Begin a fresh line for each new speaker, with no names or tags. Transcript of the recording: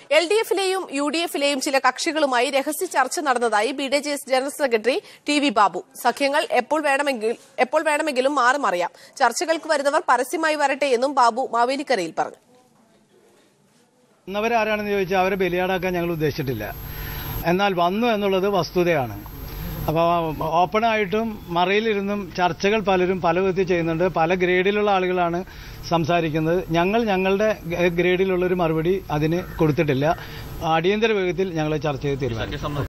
LDF-ലെയും UDF-ലെയും ചില കക്ഷികളുമായി രഹസ്യ ചർച്ച നടന്നതായി BDJS general secretary TV Babu. സഖ്യങ്ങൾ എപ്പോൾ വേണമെങ്കിലും മാറുമറിയാം. ചർച്ചകൾക്ക് വരുന്നവർ പരസ്യമായി വരട്ടെ എന്നും ബാബു മാവേലിക്കരയിൽ പറഞ്ഞു.
വന്നവരാരാണെന്ന് ചോദിച്ചാൽ അവരെ ബലിയാടാക്കാൻ ഞങ്ങൾ ഉദ്ദേശിച്ചിട്ടില്ല. എന്നാൽ വന്നു എന്നുള്ളത് വസ്തുതയാണ്. അപ്പോൾ ഓപ്പണായിട്ടും മറയിലിരുന്നും ചർച്ചകൾ പലരും പല വിധത്തിൽ ചെയ്യുന്നുണ്ട്. പല ഗ്രേഡിലുള്ള ആളുകളാണ് സംസാരിക്കുന്നത്. ഞങ്ങളുടെ ഗ്രേഡിലുള്ളൊരു മറുപടി അതിന് കൊടുത്തിട്ടില്ല. അടിയന്തര വേഗത്തിൽ ഞങ്ങൾ ചർച്ച ചെയ്ത് തീരുമാനിക്കും.